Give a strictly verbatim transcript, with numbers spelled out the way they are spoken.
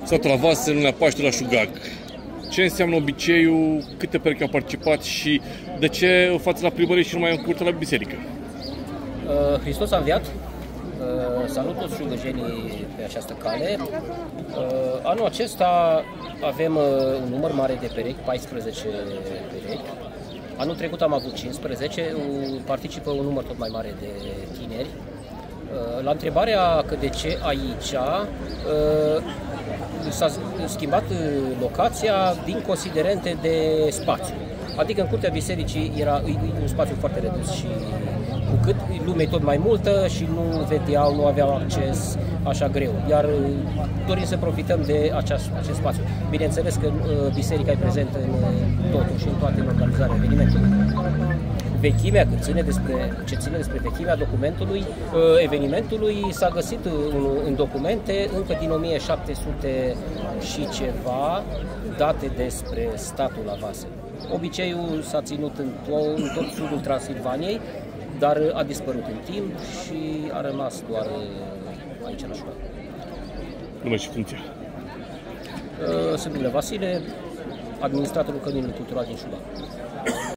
satul la Vasă, Lunea Paște la Șugag. Ce înseamnă obiceiul, câte perechi au participat și de ce față la primărie și nu mai în curte la biserică? Uh, Hristos a înviat. Uh, salut toți șugăjenii pe această cale. Uh, anul acesta avem uh, un număr mare de perechi, paisprezece perechi. Anul trecut am avut cincisprezece, participă un număr tot mai mare de tineri. Uh, la întrebarea că de ce aici, uh, s-a schimbat locația din considerente de spațiu. Adică în curtea bisericii era un spațiu foarte redus și cu cât lumea tot mai multă și nu vedeau, nu aveau acces așa greu. Iar dorim să profităm de aceast, acest spațiu. Bineînțeles că biserica e prezentă în totul și în toate organizarea evenimentului. Vechimea, cât ține despre, ce ține despre vechimea documentului, evenimentului, s-a găsit în, în documente încă din o mie șapte sute și ceva date despre statul la Vasă. Obiceiul s-a ținut în, to- în tot sudul Transilvaniei, dar a dispărut în timp și a rămas doar aici la școală. Nume și funcția? Sunt Vasile, administratorul Căminului Cultural din Șugag.